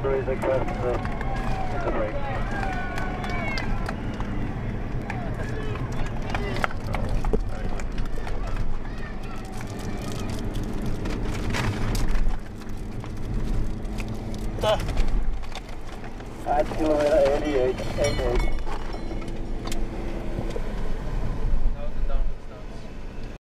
Please request the brake. At kilometer 88, 88.